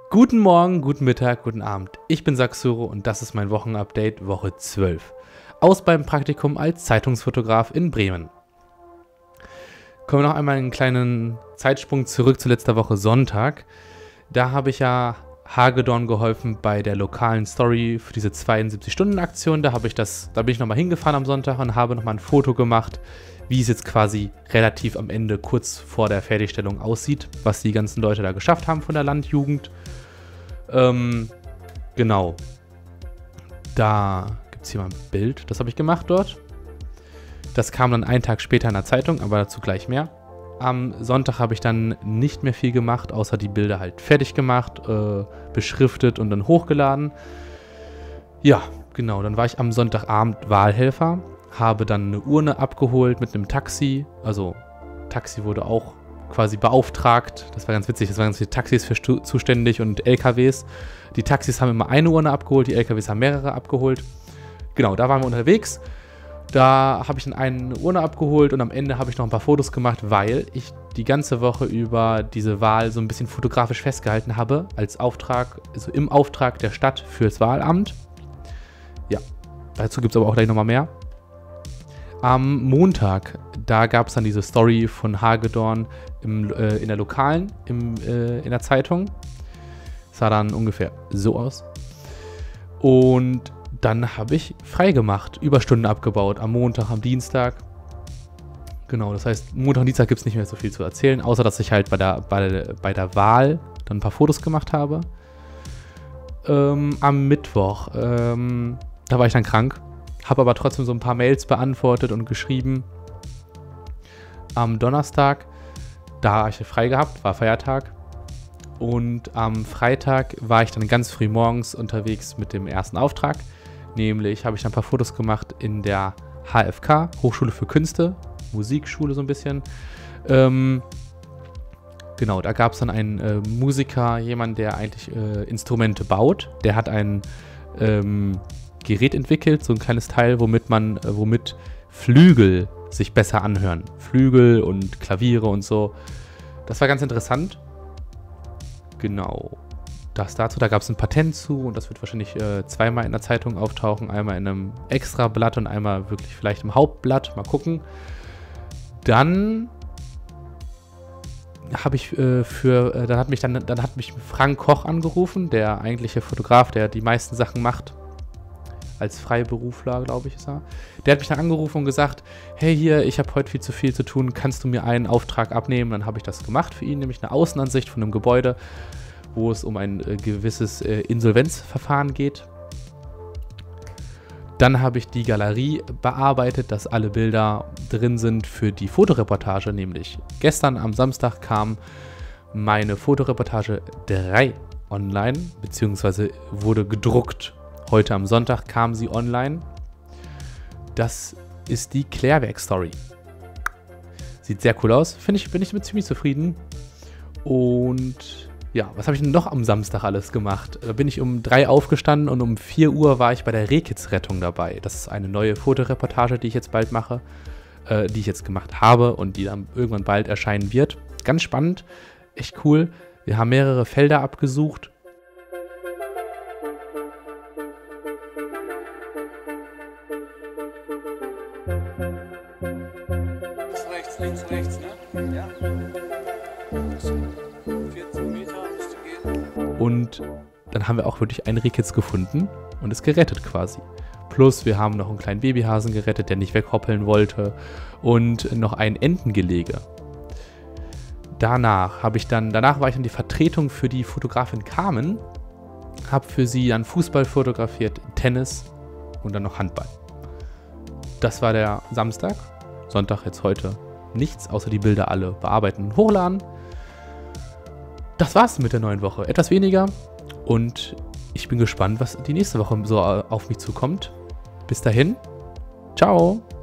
Guten Morgen, guten Mittag, guten Abend. Ich bin Saxuro und das ist mein Wochenupdate Woche 12. Aus beim Praktikum als Zeitungsfotograf in Bremen. Kommen wir noch einmal einen kleinen Zeitsprung zurück zu letzter Woche Sonntag. Da habe ich ja Hagedorn geholfen bei der lokalen Story für diese 72-Stunden-Aktion. Da bin ich nochmal hingefahren am Sonntag und habe nochmal ein Foto gemacht, wie es jetzt quasi relativ am Ende, kurz vor der Fertigstellung aussieht, was die ganzen Leute da geschafft haben von der Landjugend. Genau. Da gibt es hier mal ein Bild, das habe ich gemacht dort. Das kam dann einen Tag später in der Zeitung, aber dazu gleich mehr. Am Sonntag habe ich dann nicht mehr viel gemacht, außer die Bilder halt fertig gemacht, beschriftet und dann hochgeladen. Ja, genau, dann war ich am Sonntagabend Wahlhelfer, habe dann eine Urne abgeholt mit einem Taxi. Also Taxi wurde auch quasi beauftragt. Das war ganz witzig, das waren ganz viele Taxis für zuständig und LKWs. Die Taxis haben immer eine Urne abgeholt, die LKWs haben mehrere abgeholt. Genau, da waren wir unterwegs. Da habe ich dann eine Urne abgeholt und am Ende habe ich noch ein paar Fotos gemacht, weil ich die ganze Woche über diese Wahl so ein bisschen fotografisch festgehalten habe, als Auftrag, also im Auftrag der Stadt fürs Wahlamt. Ja, dazu gibt es aber auch gleich nochmal mehr. Am Montag, da gab es dann diese Story von Hagedorn in der Lokalen, in der Zeitung. Sah dann ungefähr so aus. Und dann habe ich frei gemacht, Überstunden abgebaut, am Montag, am Dienstag. Genau, das heißt, Montag und Dienstag gibt es nicht mehr so viel zu erzählen, außer dass ich halt bei der Wahl dann ein paar Fotos gemacht habe. Am Mittwoch, da war ich dann krank, habe aber trotzdem so ein paar Mails beantwortet und geschrieben. Am Donnerstag, da habe ich frei gehabt, war Feiertag. Und am Freitag war ich dann ganz früh morgens unterwegs mit dem ersten Auftrag. Nämlich habe ich dann ein paar Fotos gemacht in der HFK, Hochschule für Künste, Musikschule so ein bisschen. Genau, da gab es dann einen Musiker, jemand, der eigentlich Instrumente baut. Der hat ein Gerät entwickelt, so ein kleines Teil, womit Flügel sich besser anhören. Flügel und Klaviere und so. Das war ganz interessant. Genau. Das dazu, da gab es ein Patent zu und das wird wahrscheinlich zweimal in der Zeitung auftauchen. Einmal in einem Extrablatt und einmal wirklich vielleicht im Hauptblatt. Mal gucken. Dann habe ich dann hat mich Frank Koch angerufen, der eigentliche Fotograf, der die meisten Sachen macht. Als Freiberufler, glaube ich, ist er. Der hat mich dann angerufen und gesagt, hey hier, ich habe heute viel zu tun, kannst du mir einen Auftrag abnehmen? Dann habe ich das gemacht für ihn, nämlich eine Außenansicht von einem Gebäude, wo es um ein gewisses Insolvenzverfahren geht. Dann habe ich die Galerie bearbeitet, dass alle Bilder drin sind für die Fotoreportage, nämlich gestern am Samstag kam meine Fotoreportage 3 online, beziehungsweise wurde gedruckt. Heute am Sonntag kam sie online. Das ist die Klärwerk-Story. Sieht sehr cool aus. Bin ich mit ziemlich zufrieden. Und ja, was habe ich denn noch am Samstag alles gemacht? Da bin ich um 3 aufgestanden und um 4 Uhr war ich bei der Rehkitzrettung dabei. Das ist eine neue Fotoreportage, die ich jetzt bald mache, die ich jetzt gemacht habe und die dann irgendwann bald erscheinen wird. Ganz spannend, echt cool. Wir haben mehrere Felder abgesucht. Links, ne? Ja. 14 Meter müsste gehen. Und dann haben wir auch wirklich einen Rehkitz gefunden und ist gerettet quasi. Plus wir haben noch einen kleinen Babyhasen gerettet, der nicht weghoppeln wollte und noch ein Entengelege. Danach war ich dann die Vertretung für die Fotografin Carmen, habe für sie dann Fußball fotografiert, Tennis und dann noch Handball. Das war der Samstag. Sonntag jetzt heute nichts, außer die Bilder alle bearbeiten und hochladen. Das war's mit der neuen Woche. Etwas weniger und ich bin gespannt, was die nächste Woche so auf mich zukommt. Bis dahin, ciao!